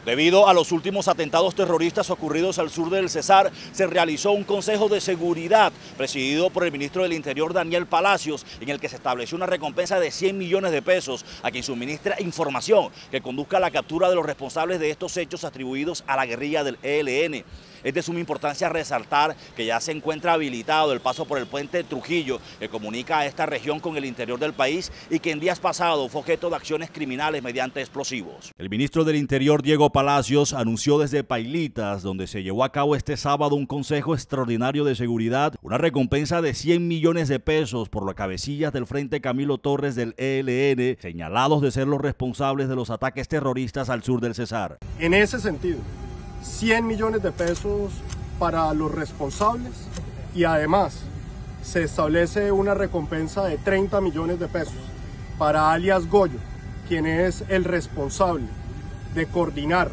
Debido a los últimos atentados terroristas ocurridos al sur del Cesar, se realizó un Consejo de Seguridad presidido por el ministro del Interior, Daniel Palacios, en el que se estableció una recompensa de 100 millones de pesos a quien suministre información que conduzca a la captura de los responsables de estos hechos atribuidos a la guerrilla del ELN. Es de suma importancia resaltar que ya se encuentra habilitado el paso por el puente Trujillo, que comunica a esta región con el interior del país y que en días pasados fue objeto de acciones criminales mediante explosivos. El ministro del Interior, Diego Palacios, anunció desde Pailitas, donde se llevó a cabo este sábado un Consejo Extraordinario de Seguridad, una recompensa de 100 millones de pesos por las cabecillas del Frente Camilo Torres del ELN, señalados de ser los responsables de los ataques terroristas al sur del Cesar. En ese sentido, 100 millones de pesos para los responsables y además se establece una recompensa de 30 millones de pesos para alias Goyo, quien es el responsable de coordinar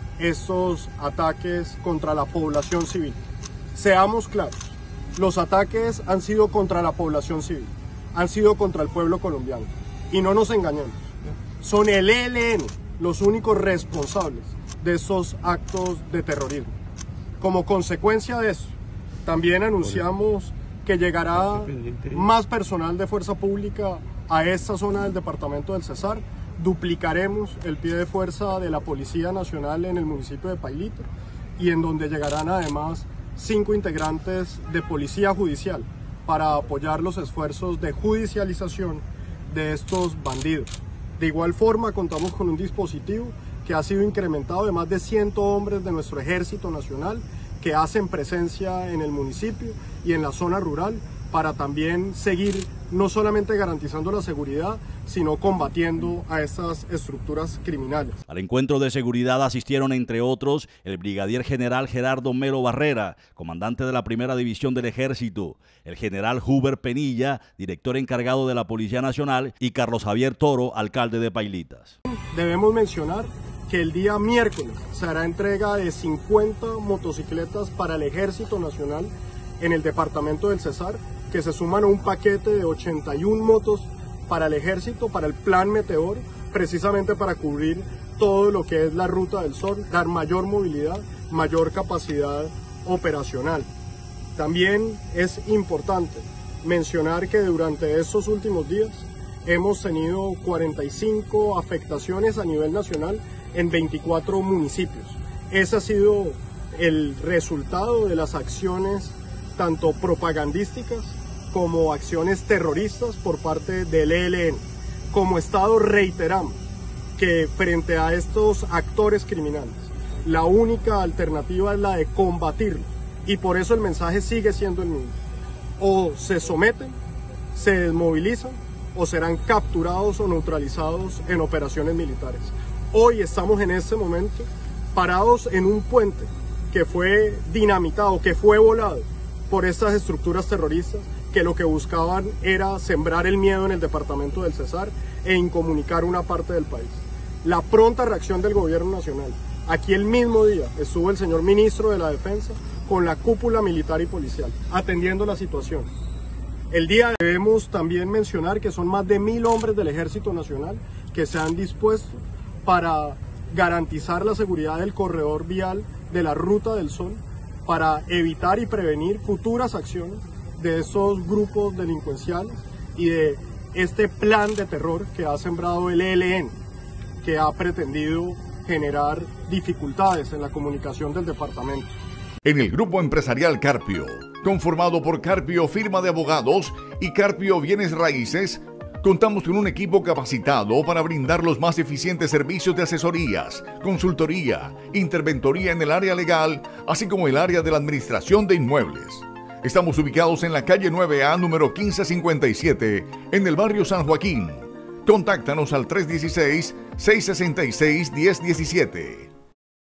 estos ataques contra la población civil. Seamos claros, los ataques han sido contra la población civil, han sido contra el pueblo colombiano y no nos engañemos, son el ELN los únicos responsables de esos actos de terrorismo. Como consecuencia de eso, también anunciamos que llegará más personal de fuerza pública a esta zona del departamento del Cesar. Duplicaremos el pie de fuerza de la Policía Nacional en el municipio de Pailitas y en donde llegarán además 5 integrantes de Policía Judicial para apoyar los esfuerzos de judicialización de estos bandidos. De igual forma, contamos con un dispositivo que ha sido incrementado de más de 100 hombres de nuestro Ejército Nacional que hacen presencia en el municipio y en la zona rural para también seguir no solamente garantizando la seguridad, sino combatiendo a estas estructuras criminales. Al encuentro de seguridad asistieron, entre otros, el brigadier general Gerardo Melo Barrera, comandante de la Primera División del Ejército, el general Huber Penilla, director encargado de la Policía Nacional, y Carlos Javier Toro, alcalde de Pailitas. Debemos mencionar que el día miércoles se hará entrega de 50 motocicletas para el Ejército Nacional en el departamento del Cesar, que se suman a un paquete de 81 motos para el Ejército, para el Plan Meteor, precisamente para cubrir todo lo que es la Ruta del Sol, dar mayor movilidad, mayor capacidad operacional. También es importante mencionar que durante estos últimos días hemos tenido 45 afectaciones a nivel nacional en 24 municipios. Ese ha sido el resultado de las acciones tanto propagandísticas como acciones terroristas por parte del ELN. Como Estado reiteramos que frente a estos actores criminales, la única alternativa es la de combatirlos y por eso el mensaje sigue siendo el mismo. O se someten, se desmovilizan o serán capturados o neutralizados en operaciones militares. Hoy estamos en este momento parados en un puente que fue dinamitado, que fue volado por estas estructuras terroristas que lo que buscaban era sembrar el miedo en el departamento del Cesar e incomunicar una parte del país. La pronta reacción del gobierno nacional. Aquí el mismo día estuvo el señor ministro de la Defensa con la cúpula militar y policial atendiendo la situación. El día debemos también mencionar que son más de 1000 hombres del Ejército Nacional que se han dispuesto para garantizar la seguridad del corredor vial de la Ruta del Sol, para evitar y prevenir futuras acciones de esos grupos delincuenciales y de este plan de terror que ha sembrado el ELN, que ha pretendido generar dificultades en la comunicación del departamento. En el grupo empresarial Carpio, conformado por Carpio Firma de Abogados y Carpio Bienes Raíces, contamos con un equipo capacitado para brindar los más eficientes servicios de asesorías, consultoría, interventoría en el área legal, así como el área de la administración de inmuebles. Estamos ubicados en la calle 9A, número 1557, en el barrio San Joaquín. Contáctanos al 316-666-1017.